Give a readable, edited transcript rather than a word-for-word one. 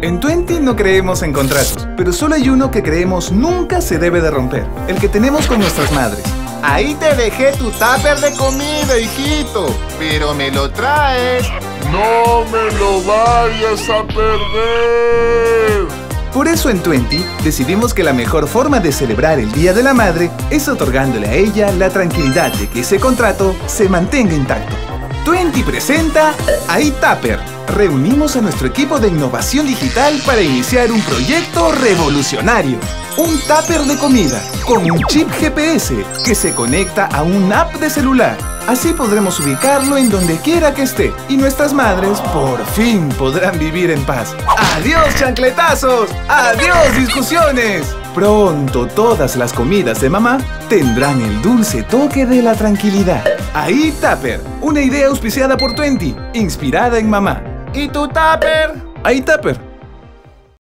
En Twenty no creemos en contratos, pero solo hay uno que creemos nunca se debe de romper, el que tenemos con nuestras madres. Ahí te dejé tu tupper de comida, hijito, pero me lo traes. ¡No me lo vayas a perder! Por eso en Twenty decidimos que la mejor forma de celebrar el Día de la Madre es otorgándole a ella la tranquilidad de que ese contrato se mantenga intacto. Twenty presenta iTupper. Reunimos a nuestro equipo de innovación digital para iniciar un proyecto revolucionario. Un tupper de comida con un chip GPS que se conecta a un app de celular. Así podremos ubicarlo en donde quiera que esté y nuestras madres por fin podrán vivir en paz. ¡Adiós, chancletazos! ¡Adiós, discusiones! Pronto todas las comidas de mamá tendrán el dulce toque de la tranquilidad. iTupper, una idea auspiciada por Twenty, inspirada en mamá. ¿Y tu tupper? iTupper.